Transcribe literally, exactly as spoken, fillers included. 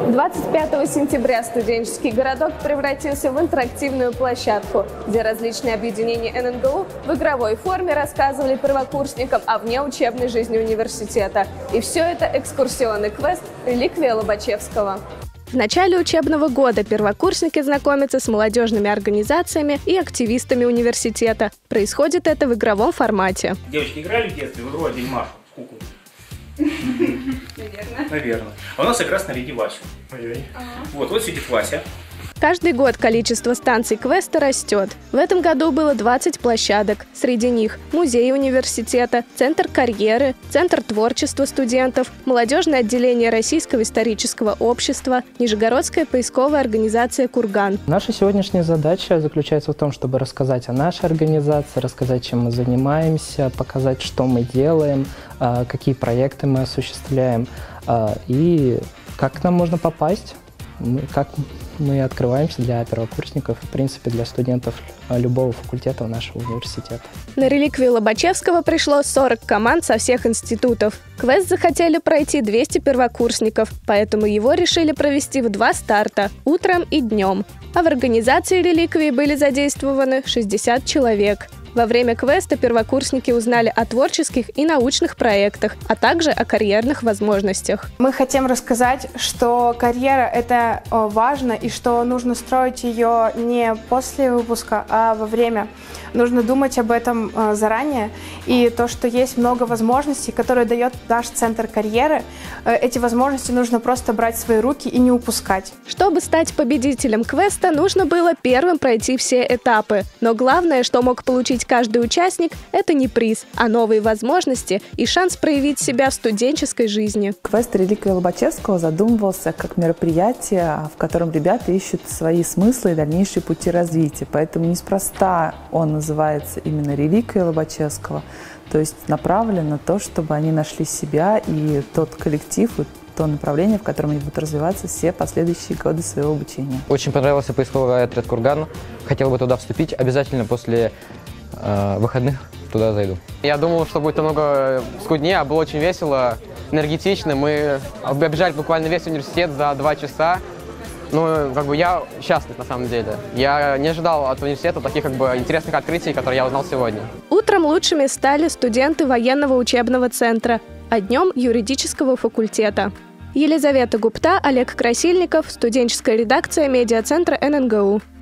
двадцать пятого сентября студенческий городок превратился в интерактивную площадку, где различные объединения эн эн гэ у в игровой форме рассказывали первокурсникам о внеучебной жизни университета. И все это экскурсионный квест «Реликвия Лобачевского». В начале учебного года первокурсники знакомятся с молодежными организациями и активистами университета. Происходит это в игровом формате. Девочки играли в детстве в игру «Один Машу» с куклой? Наверное. Наверное. А у нас как раз наряди Васю. Ой-ой. Вот, вот сидит Вася. Каждый год количество станций квеста растет. В этом году было двадцать площадок. Среди них музей университета, центр карьеры, центр творчества студентов, молодежное отделение Российского исторического общества, Нижегородская поисковая организация «Курган». Наша сегодняшняя задача заключается в том, чтобы рассказать о нашей организации, рассказать, чем мы занимаемся, показать, что мы делаем, какие проекты мы осуществляем и как к нам можно попасть, как мы открываемся для первокурсников и, в принципе, для студентов любого факультета нашего университета. На реликвию Лобачевского пришло сорок команд со всех институтов. Квест захотели пройти двести первокурсников, поэтому его решили провести в два старта – утром и днем. А в организации реликвии были задействованы шестьдесят человек. Во время квеста первокурсники узнали о творческих и научных проектах, а также о карьерных возможностях. Мы хотим рассказать, что карьера – это важно, и что нужно строить ее не после выпуска, а во время. Нужно думать об этом заранее. И то, что есть много возможностей, которые дает наш центр карьеры, эти возможности нужно просто брать в свои руки и не упускать. Чтобы стать победителем квеста, нужно было первым пройти все этапы. Но главное, что мог получить каждый участник, это не приз, а новые возможности и шанс проявить себя в студенческой жизни. Квест «Реликвия Лобачевского» задумывался как мероприятие, в котором ребята ищут свои смыслы и дальнейшие пути развития. Поэтому неспроста он называется именно «Реликвия Лобачевского», то есть направлен на то, чтобы они нашли себя и тот коллектив, и то направление, в котором они будут развиваться все последующие годы своего обучения. Очень понравился поисковый отряд «Курган». Хотел бы туда вступить. Обязательно после э, выходных туда зайду. Я думал, что будет намного скуднее, а было очень весело, энергетично. Мы оббежали буквально весь университет за два часа. Ну, как бы я счастлив на самом деле. Я не ожидал от университета таких как бы интересных открытий, которые я узнал сегодня. Утром лучшими стали студенты военного учебного центра, а днем юридического факультета. Елизавета Гупта, Олег Красильников, студенческая редакция медиацентра эн эн гэ у.